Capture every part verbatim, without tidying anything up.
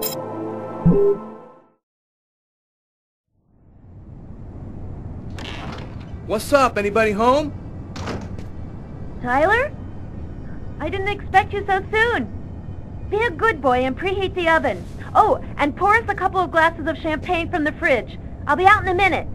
What's up? Anybody home? Tyler? I didn't expect you so soon. Be a good boy and preheat the oven. Oh, and pour us a couple of glasses of champagne from the fridge. I'll be out in a minute.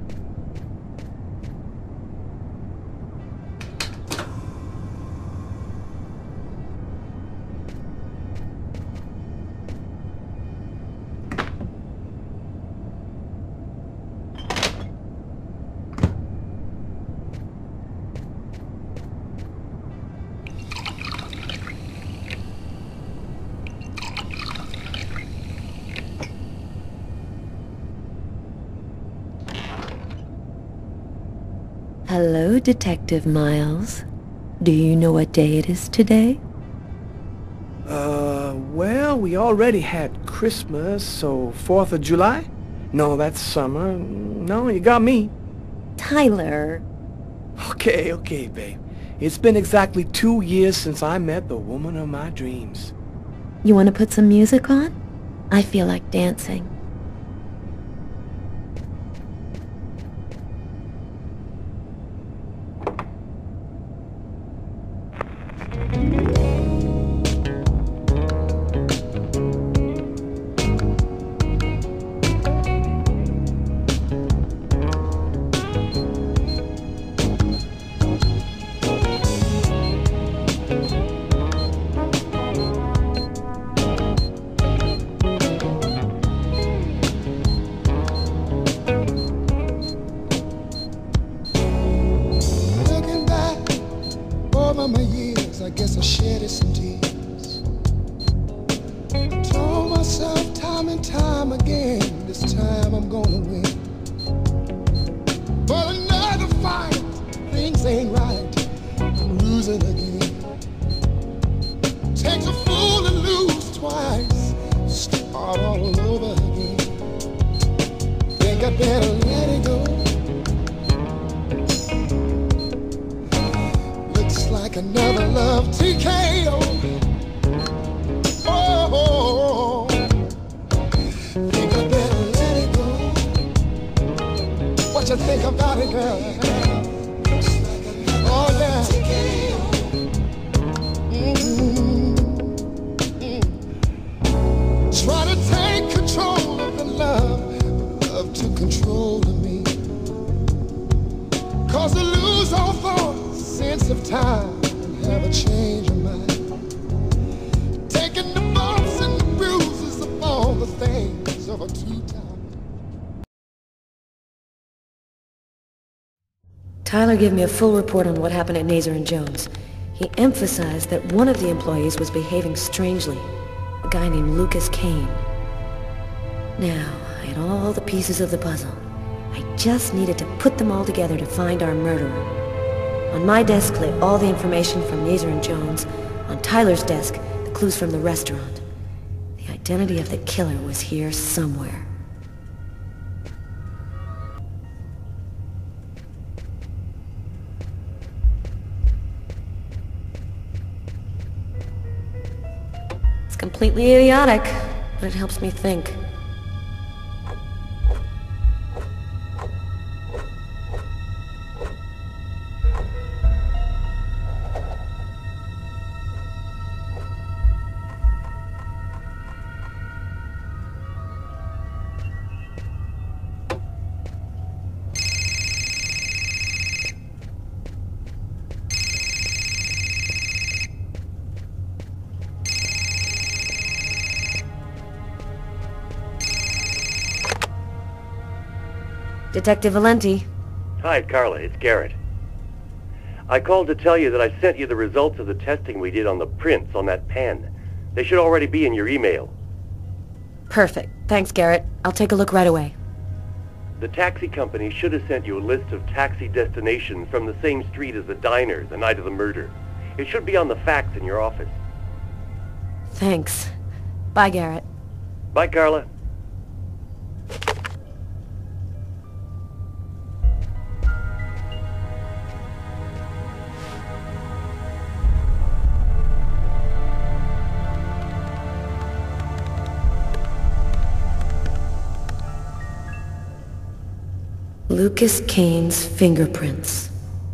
Hello, Detective Miles. Do you know what day it is today? Uh, well, we already had Christmas, so fourth of July? No, that's summer. No, you got me. Tyler. Okay, okay, babe. It's been exactly two years since I met the woman of my dreams. You want to put some music on? I feel like dancing. My years, I guess I shedded some tears. I told myself time and time again, this time I'm gonna win. But another fight, things ain't right, I'm losing again. Takes a fool to lose twice, start all over again. Think I better let it go. Like another love T K O. Oh, oh, oh. Think I better let it go. What you think about it, girl? Oh, yeah. Mm-hmm. Mm-hmm. Try to take control of the love, love to control of me. Cause to lose all thought, sense of time, and have a change of mind. Taking the bumps and the bruises of all the things of a two-time. Tyler gave me a full report on what happened at Nazer and Jones. He emphasized that one of the employees was behaving strangely, a guy named Lucas Kane. Now, I had all the pieces of the puzzle. I just needed to put them all together to find our murderer. On my desk lay all the information from Nazer and Jones. On Tyler's desk, the clues from the restaurant. The identity of the killer was here somewhere. It's completely idiotic, but it helps me think. Detective Valenti. Hi, Carla. It's Garrett. I called to tell you that I sent you the results of the testing we did on the prints on that pen. They should already be in your email. Perfect. Thanks, Garrett. I'll take a look right away. The taxi company should have sent you a list of taxi destinations from the same street as the diner the night of the murder. It should be on the fax in your office. Thanks. Bye, Garrett. Bye, Carla. Lucas Kane's fingerprints.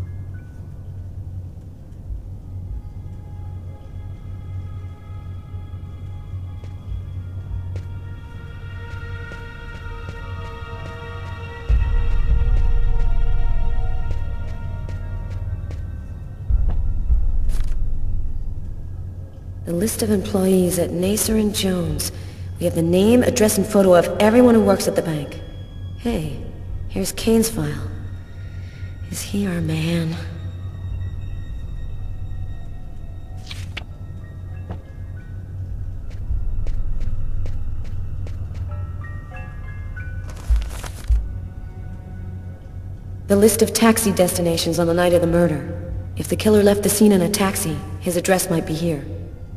The list of employees at Nacer and Jones. We have the name, address, and photo of everyone who works at the bank. Hey, here's Kane's file. Is he our man? The list of taxi destinations on the night of the murder. If the killer left the scene in a taxi, his address might be here.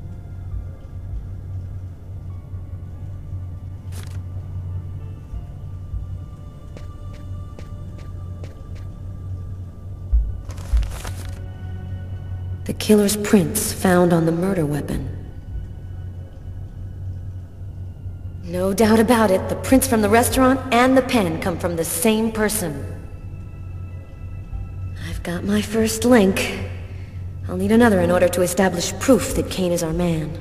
The killer's prints found on the murder weapon. No doubt about it, the prints from the restaurant and the pen come from the same person. I've got my first link. I'll need another in order to establish proof that Kane is our man.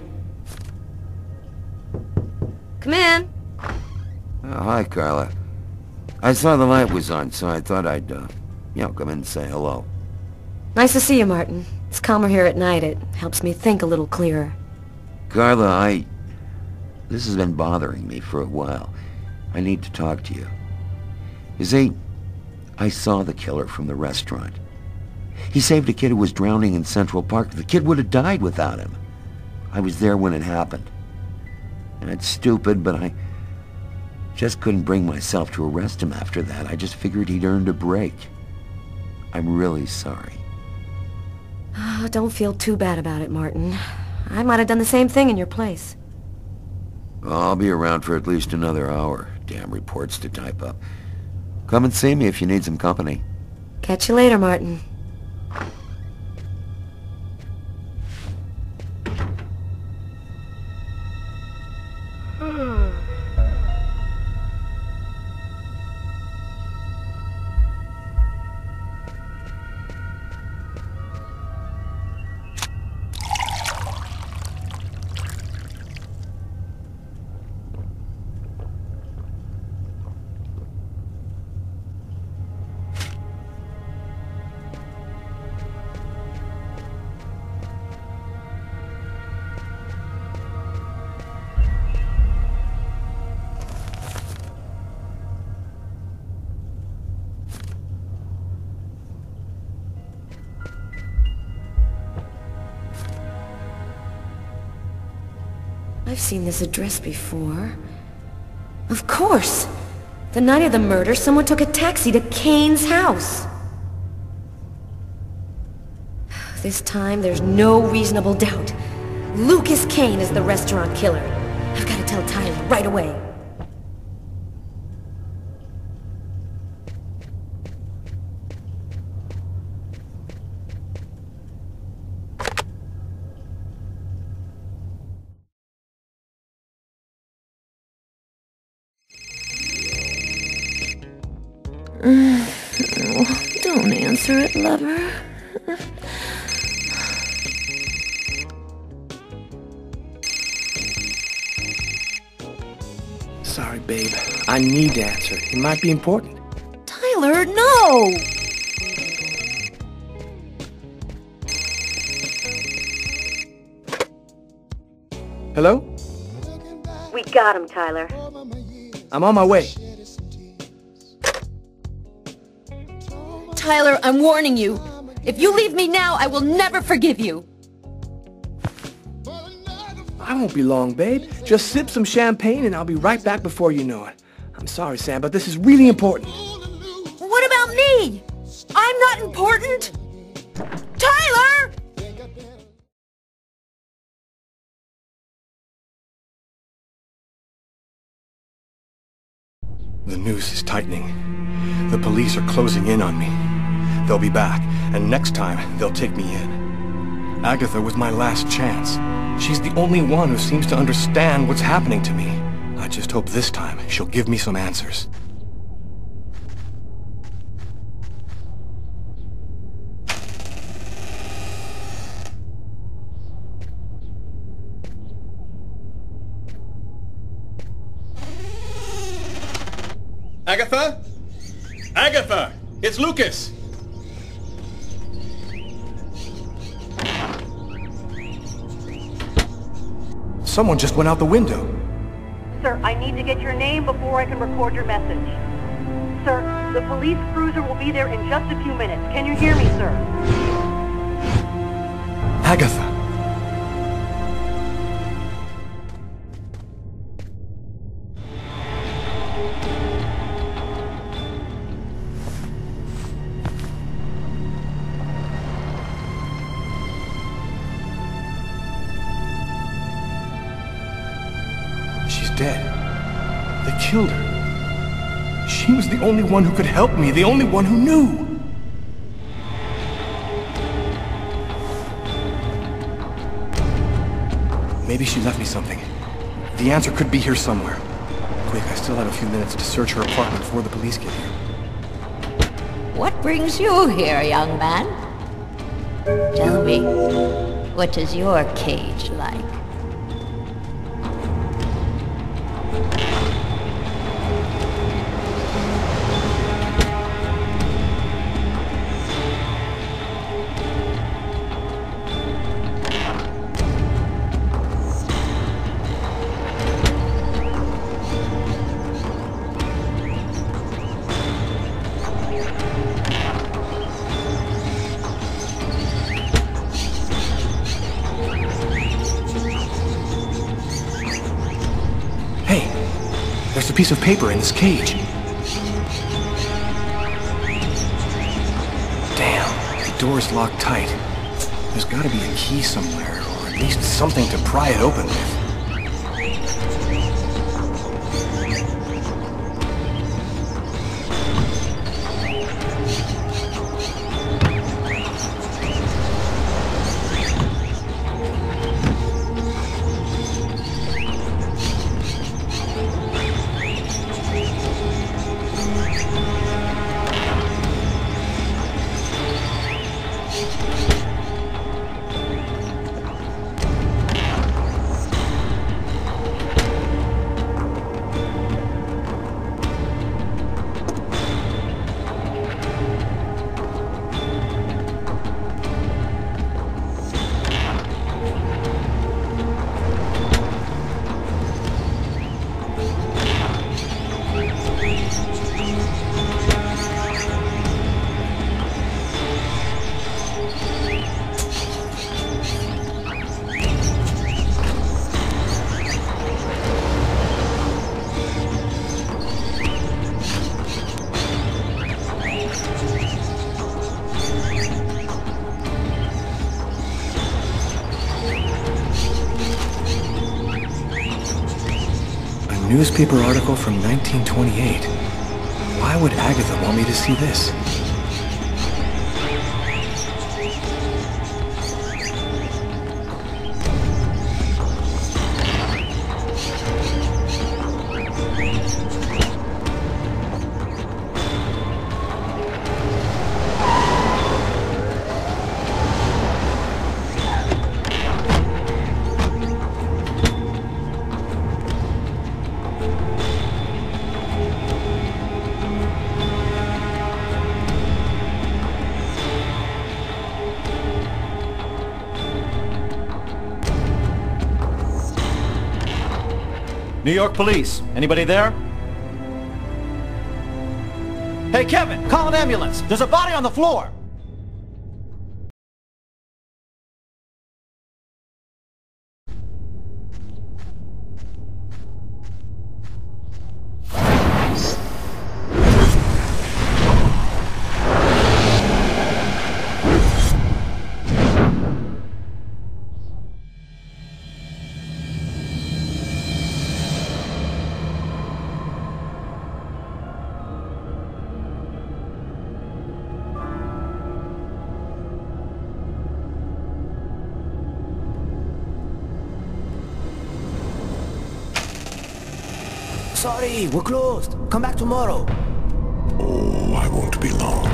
Come in. Oh, hi, Carla. I saw the light was on, so I thought I'd, uh, you know, come in and say hello. Nice to see you, Martin. It's calmer here at night. It helps me think a little clearer. Carla, I... This has been bothering me for a while. I need to talk to you. You see, I saw the killer from the restaurant. He saved a kid who was drowning in Central Park. The kid would have died without him. I was there when it happened. And it's stupid, but I just couldn't bring myself to arrest him after that. I just figured he'd earned a break. I'm really sorry. Oh, don't feel too bad about it, Martin. I might have done the same thing in your place. I'll be around for at least another hour. Damn reports to type up. Come and see me if you need some company. Catch you later, Martin. I've seen this address before. Of course! The night of the murder, someone took a taxi to Kane's house. This time, there's no reasonable doubt. Lucas Kane is the restaurant killer. I've got to tell Tyler right away. Oh, don't answer it, lover. Sorry, babe. I need to answer. It might be important. Tyler, no! Hello? We got him, Tyler. I'm on my way. Tyler, I'm warning you. If you leave me now, I will never forgive you. I won't be long, babe. Just sip some champagne and I'll be right back before you know it. I'm sorry, Sam, but this is really important. What about me? I'm not important? Tyler! The noose is tightening. The police are closing in on me. They'll be back, and next time, they'll take me in. Agatha was my last chance. She's the only one who seems to understand what's happening to me. I just hope this time she'll give me some answers. Agatha? Agatha! It's Lucas! Someone just went out the window. Sir, I need to get your name before I can record your message. Sir, the police cruiser will be there in just a few minutes. Can you hear me, sir? Agatha. She's dead. They killed her. She was the only one who could help me, the only one who knew. Maybe she left me something. The answer could be here somewhere. Quick, I still have a few minutes to search her apartment before the police get here. What brings you here, young man? Tell me, what is your cage like? There's a piece of paper in this cage. Damn, the door's locked tight. There's gotta be a key somewhere, or at least something to pry it open with. Newspaper article from nineteen twenty-eight. Why would Agatha want me to see this? New York Police. Anybody there? Hey, Kevin, call an ambulance. There's a body on the floor. Sorry, we're closed. Come back tomorrow. Oh, I won't be long.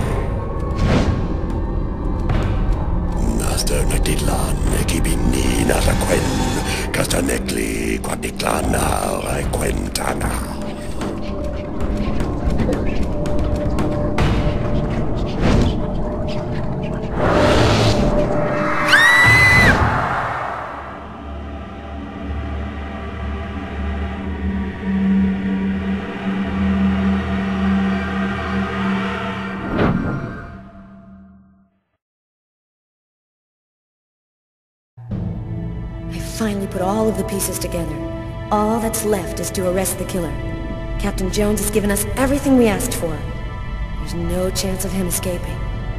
Master Nagdidlan, Ekibini, Narakwen, Castanekli, Quadiklana, Raquentana. Finally put all of the pieces together. All that's left is to arrest the killer. Captain Jones has given us everything we asked for. There's no chance of him escaping.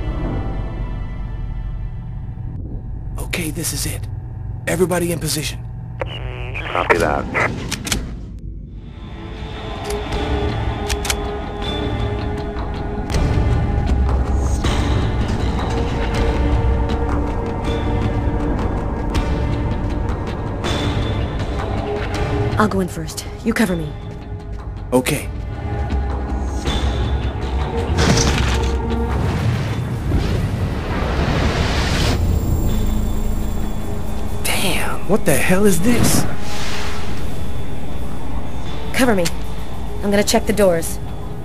Okay, this is it. Everybody in position. Copy that. I'll go in first. You cover me. Okay. Damn, what the hell is this? Cover me. I'm gonna check the doors.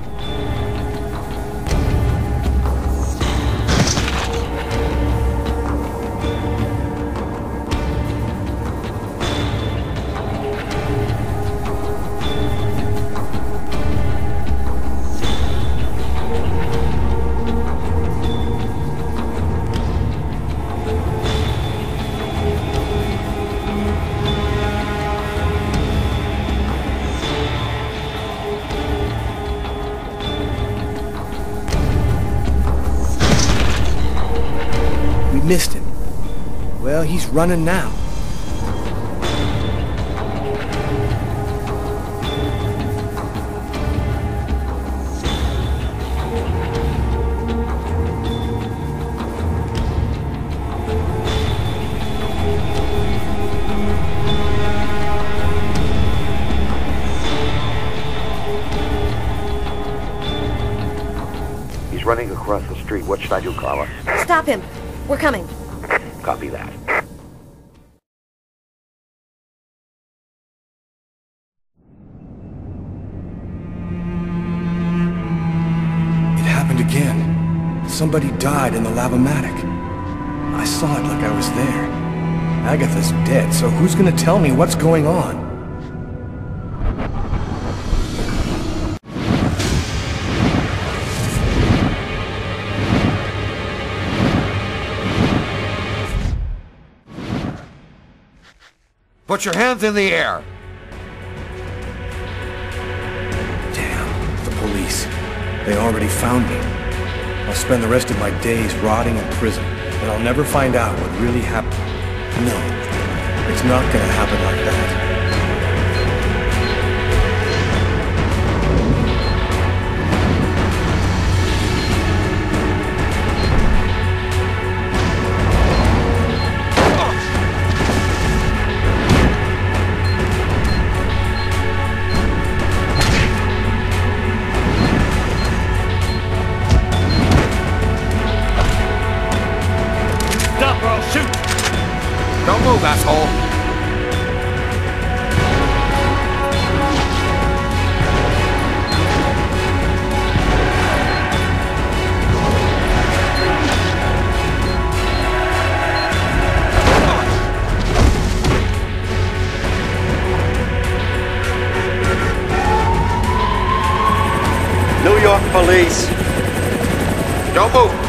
Missed him. Well, he's running now. He's running across the street. What should I do, Carla? Stop him. We're coming. Copy that. It happened again. Somebody died in the Lavomatic. I saw it like I was there. Agatha's dead, so who's gonna tell me what's going on? Put your hands in the air! Damn, the police. They already found me. I'll spend the rest of my days rotting in prison, and I'll never find out what really happened. No, it's not gonna happen like that. Don't move, asshole! New York police! Don't move!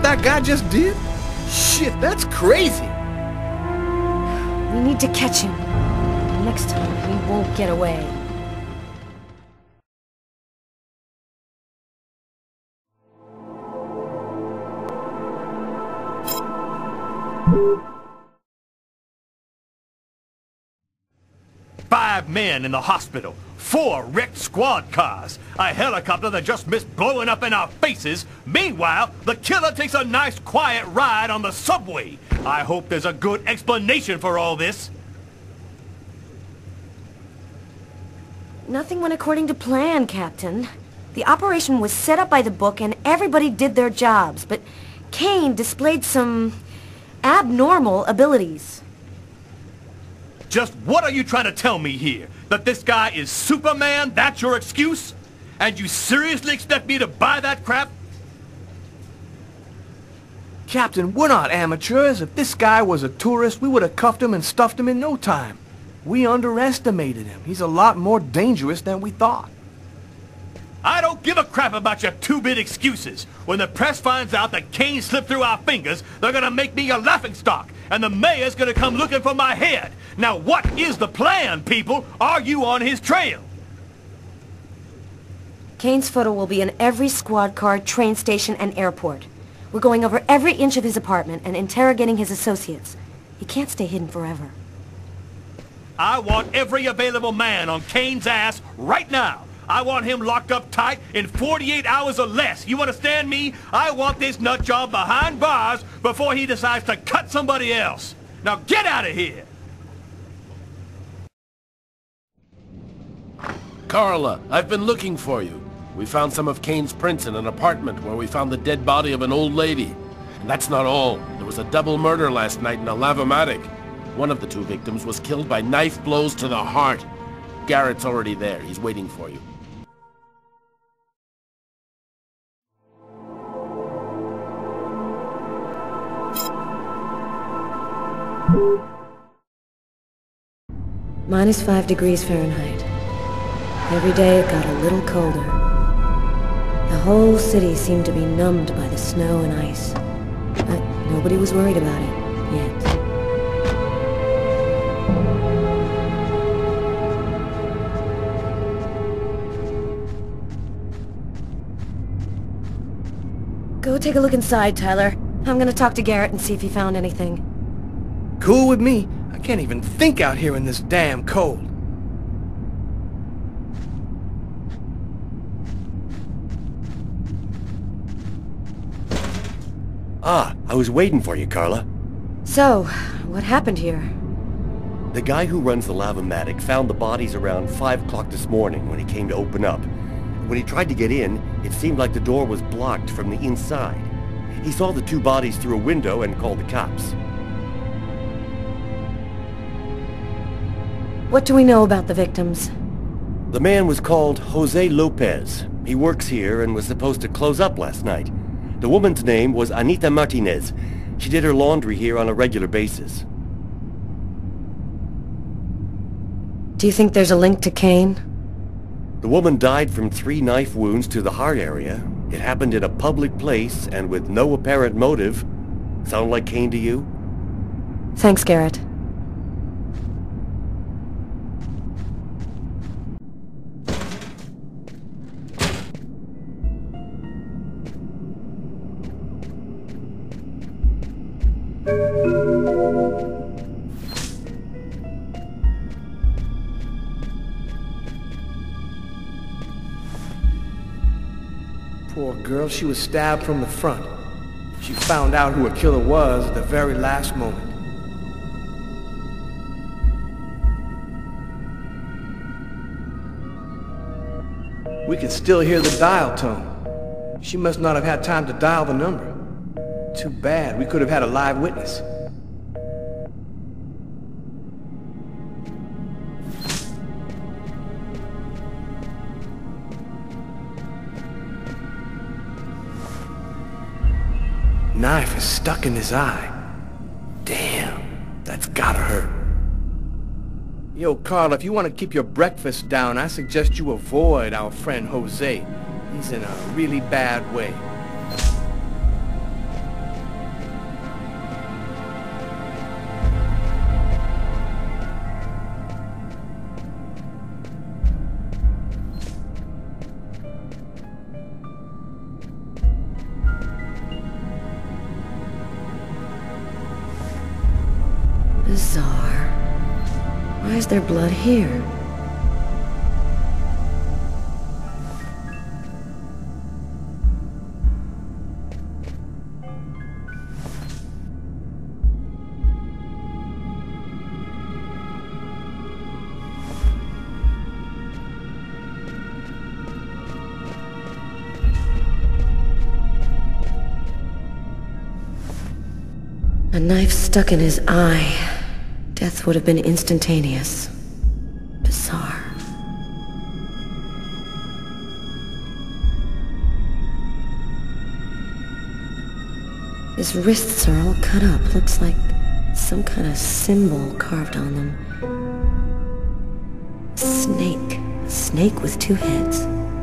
that guy just did? Shit, that's crazy. We need to catch him. Next time, he won't get away. Five men in the hospital, four wrecked squad cars, a helicopter that just missed blowing up in our faces. Meanwhile, the killer takes a nice quiet ride on the subway. I hope there's a good explanation for all this. Nothing went according to plan, Captain. The operation was set up by the book and everybody did their jobs, but Kane displayed some abnormal abilities. Just what are you trying to tell me here? That this guy is Superman? That's your excuse? And you seriously expect me to buy that crap? Captain, we're not amateurs. If this guy was a tourist, we would have cuffed him and stuffed him in no time. We underestimated him. He's a lot more dangerous than we thought. I don't give a crap about your two-bit excuses. When the press finds out that Kane slipped through our fingers, they're gonna make me a laughingstock, and the mayor's gonna come looking for my head. Now what is the plan, people? Are you on his trail? Kane's photo will be in every squad car, train station, and airport. We're going over every inch of his apartment and interrogating his associates. He can't stay hidden forever. I want every available man on Kane's ass right now. I want him locked up tight in forty-eight hours or less. You understand me? I want this nut job behind bars before he decides to cut somebody else. Now get out of here! Carla, I've been looking for you. We found some of Kane's prints in an apartment where we found the dead body of an old lady. And that's not all. There was a double murder last night in a lavomatic. One of the two victims was killed by knife blows to the heart. Garrett's already there. He's waiting for you. Minus five degrees Fahrenheit. Every day it got a little colder. The whole city seemed to be numbed by the snow and ice. But nobody was worried about it, yet. Go take a look inside, Tyler. I'm gonna talk to Garrett and see if he found anything. Cool with me. I can't even think out here in this damn cold. Ah, I was waiting for you, Carla. So, what happened here? The guy who runs the Lavomatic found the bodies around five o'clock this morning when he came to open up. When he tried to get in, it seemed like the door was blocked from the inside. He saw the two bodies through a window and called the cops. What do we know about the victims? The man was called Jose Lopez. He works here and was supposed to close up last night. The woman's name was Anita Martinez. She did her laundry here on a regular basis. Do you think there's a link to Kane? The woman died from three knife wounds to the heart area. It happened in a public place and with no apparent motive. Sound like Kane to you? Thanks, Garrett. Poor girl, she was stabbed from the front. She found out who her killer was at the very last moment. We could still hear the dial tone. She must not have had time to dial the number. Too bad. We could have had a live witness. Knife is stuck in his eye. Damn, that's gotta hurt. Yo, Carl, if you want to keep your breakfast down, I suggest you avoid our friend Jose. He's in a really bad way. is there blood here? A knife stuck in his eye. Death would have been instantaneous. Bizarre. His wrists are all cut up. Looks like some kind of symbol carved on them. A snake. A snake with two heads.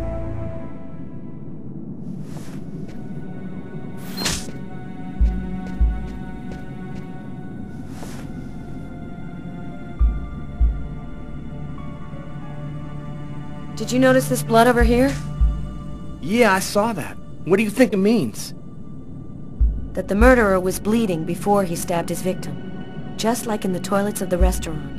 Did you notice this blood over here? Yeah, I saw that. What do you think it means? That the murderer was bleeding before he stabbed his victim. Just like in the toilets of the restaurant.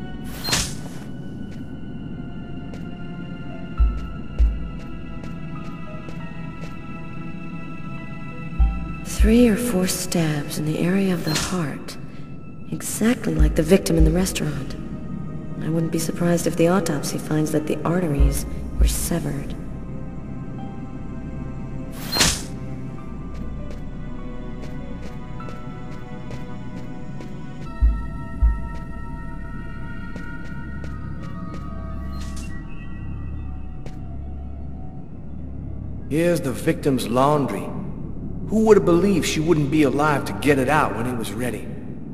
Three or four stabs in the area of the heart. Exactly like the victim in the restaurant. I wouldn't be surprised if the autopsy finds that the arteries were severed. Here's the victim's laundry. Who would have believed she wouldn't be alive to get it out when it was ready?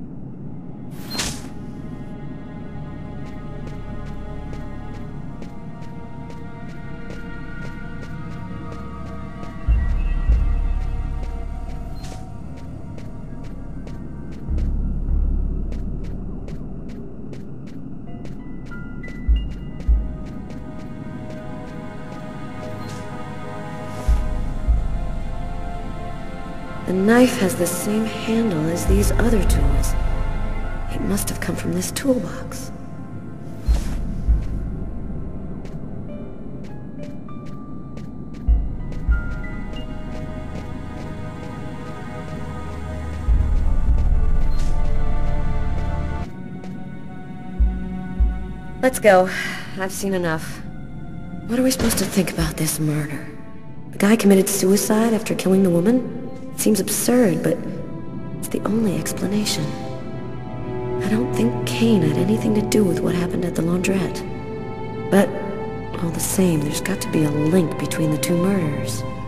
The knife has the same handle as these other tools. It must have come from this toolbox. Let's go. I've seen enough. What are we supposed to think about this murder? The guy committed suicide after killing the woman? It seems absurd, but it's the only explanation. I don't think Kane had anything to do with what happened at the laundrette. But all the same, there's got to be a link between the two murders.